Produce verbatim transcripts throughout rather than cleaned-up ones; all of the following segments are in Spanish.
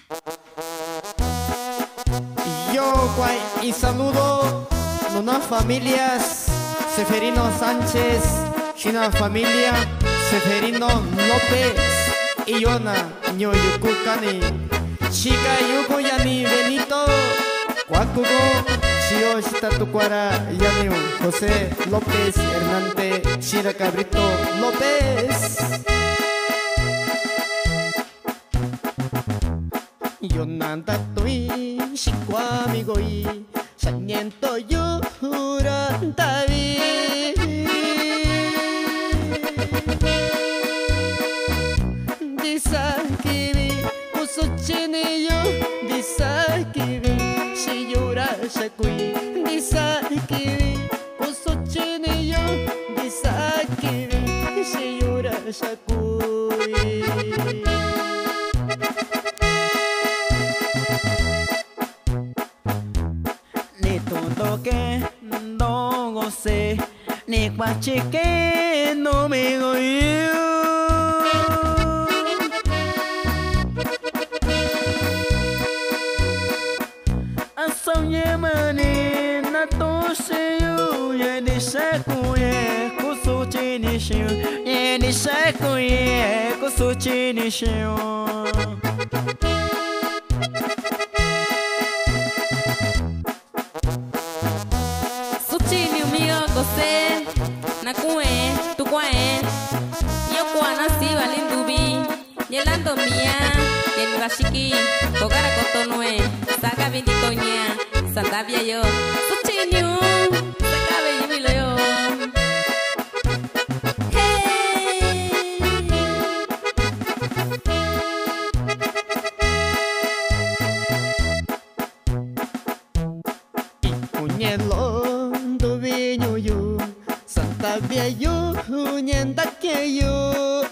Yo guay, y saludo unas familias Seferino Sánchez, una familia Seferino López, y una ñoyucucani, chica yuko yani Benito, Cuacugo, Chio Shitatucuara, yani José López Hernández, Chira Cabrito López. Yo nanda tui, chico amigo y saniento yo juranda vi. Disakibi, usuchini yo, disakibi, si llora shakui. Disakibi, usuchini yo, disakibi, si llora shakui. Que no gocé ni cuachique no me goyo asoñé mani na to se yo ye ni sakuye kusuchi ni shio ye ni sakuye kusuchi ni shio. José, Nakue, Tucuae, Yokuana Siva Lindubi, Yelando Mia, Yenibashiki, Bogara Cotonue, Saga Vinditoña, Santavia yo, Suchinyu, Sacabe Yimilo yo. Santavia yo, ñenda que yo.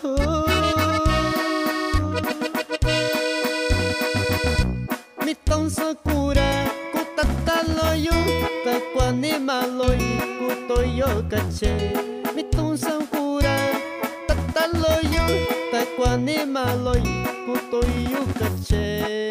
Mi ton sakura, kutatalo yo, takwani maloy, kutoyo caché. Mi ton sakura, tatalo yo, takwani maloy, kutoyo caché.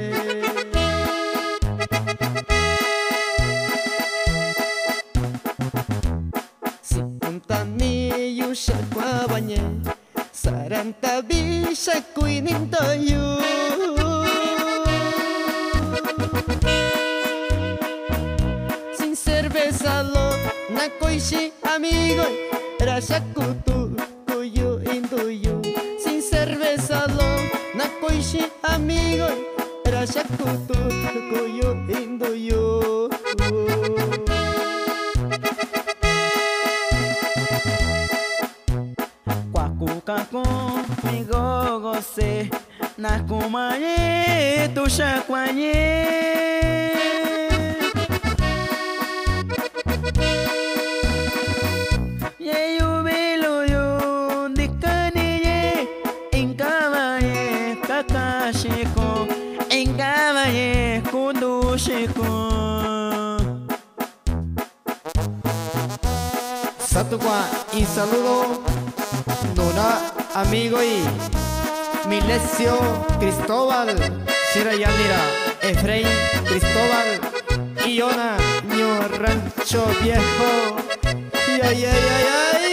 Tani yu shakwa banye Saranta bi shakui ninto yu Sin cerveza lo nakoishi amigo Rashakutu kuyu induyu Sin cerveza lo nakoishi amigo Rashakutu kuyu induyu. Kako mi gogo se na kumaye tu shakwaye ye yubilo yo dikaniye inkabaye kakashiko inkabaye kudushiko. Satukwa y saludo Nona amigo y Milesio Cristóbal, Shirayanira, Efraín Cristóbal, Iona, Ño Rancho Viejo. Ay, ay, ay, ay.